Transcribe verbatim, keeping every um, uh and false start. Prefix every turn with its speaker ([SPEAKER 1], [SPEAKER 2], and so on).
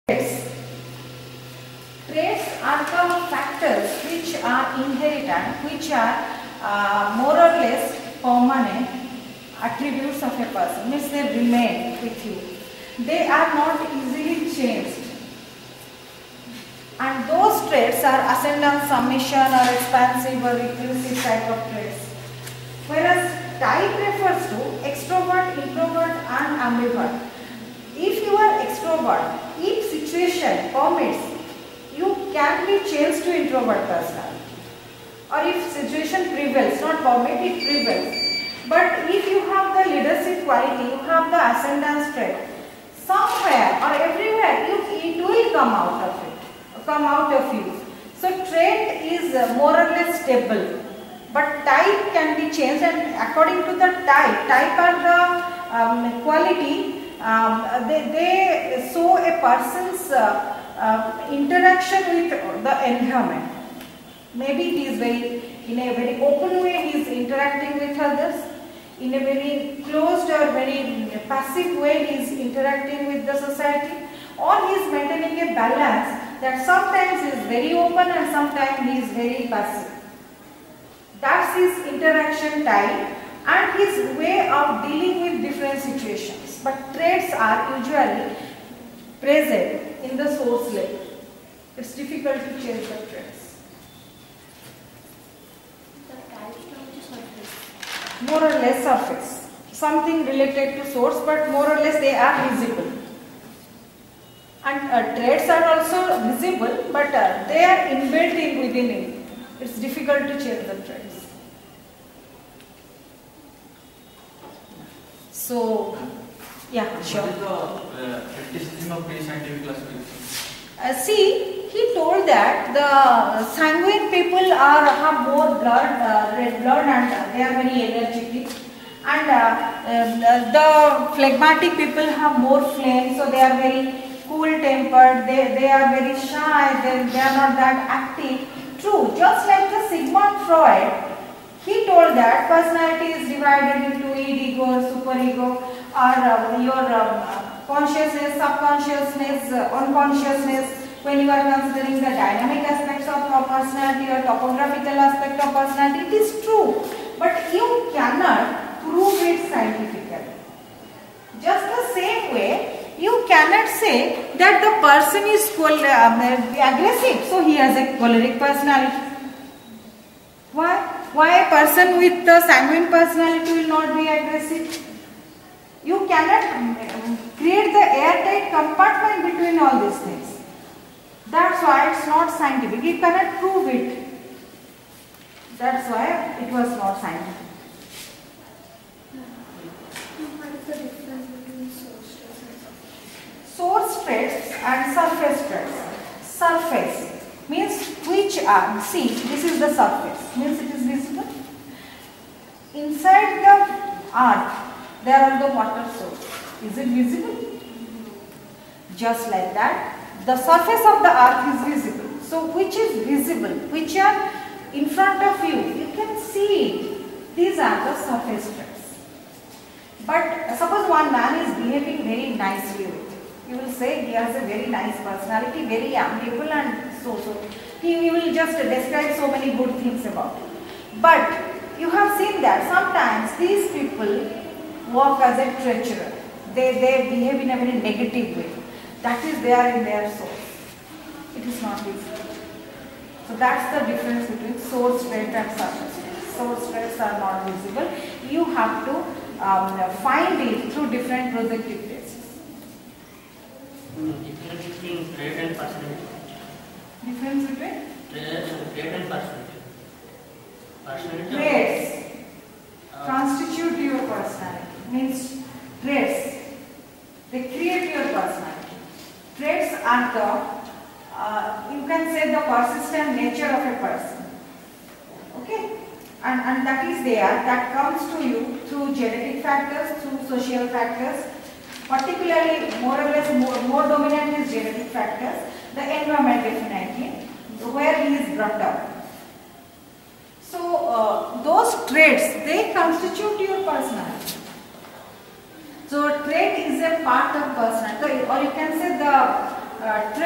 [SPEAKER 1] Traits. Traits are the factors which are inherited, which are uh, more or less permanent attributes of a person, means they remain with you. They are not easily changed. And those traits are ascendant, submission, or expansive or reclusive type of traits. Whereas type refers to extrovert, introvert, and ambivert. If you are extrovert, if situation permits, you can be changed to introvert personality. Or if situation prevails, not permit, it prevails. But if you have the leadership quality, you have the ascendant trait, somewhere or everywhere, you, it will come out of it, come out of you. So trait is more or less stable, but type can be changed, and according to the type, type are the um, quality, um, they, they show a person's uh, uh, interaction with the environment. Maybe he is very, in a very open way, he is interacting with others. In a very closed or very passive way, he is interacting with the society, or he is maintaining a balance that sometimes he is very open and sometimes he is very passive. That's his interaction type and his way of dealing with different situations. But traits are usually present in the source level. It's difficult to change the traits.
[SPEAKER 2] The types of the surface.
[SPEAKER 1] More or less surface. Something related to source, but more or less they are visible. And uh, traits are also visible, but uh, they are inbuilt in within it. It's difficult to change the traits. So, yeah, sure.
[SPEAKER 3] What is the uh, criticism of pre-scientific classification?
[SPEAKER 1] Uh, see, he told that the sanguine people are have more blood, uh, red blood, and uh, they are very energetic. And uh, uh, the phlegmatic people have more flame, so they are very cool-tempered. They they are very shy. They they are not that active. True, just like the Sigmund Freud, he told that personality is divided into id, ego, superego, or uh, your um, consciousness, subconsciousness, uh, unconsciousness. When you are considering the dynamic aspects of your personality or topographical aspect of personality, it is true, but you cannot prove it scientifically. Just the same way, you cannot say that the person is um, aggressive, so he has a choleric personality. Why? Why a person with the sanguine personality will not be aggressive? You cannot um, create the airtight compartment between all these things. That's why it's not scientific. You cannot prove it. That's why it was not scientific.
[SPEAKER 2] What is the difference between source traits and surface?
[SPEAKER 1] Source traits and surface traits. Surface means which are, see, this is the surface, means it is visible. Inside the earth, there are the water source. Is it visible? Just like that, the surface of the earth is visible. So which is visible, which are in front of you, you can see it. These are the surface traits. But suppose one man is behaving very nicely with you. You will say he has a very nice personality, very amiable, and so so. He, he will just describe so many good things about it. But you have seen that sometimes these people walk as a treacherer. They, they behave in a very negative way. That is there in their source. It is not visible. So that's the difference between source trait and surface trait. Source traits are not visible. You have to um, find it through different projective tests.
[SPEAKER 4] Difference between trait and personality.
[SPEAKER 1] Difference between?
[SPEAKER 4] Trait and personality. Personality.
[SPEAKER 1] Traits
[SPEAKER 4] Uh,
[SPEAKER 1] constitute your personality. Means traits, they create your personality. Traits are the, uh, you can say the persistent nature of a person. Okay? And, and that is there, that comes to you through genetic factors, through social factors. Particularly, more or less, more, more dominant is genetic factors. The environment definitely, where he is brought up. So, uh, those traits, they constitute your personality. So, trait is a part of personality, or you can say the uh,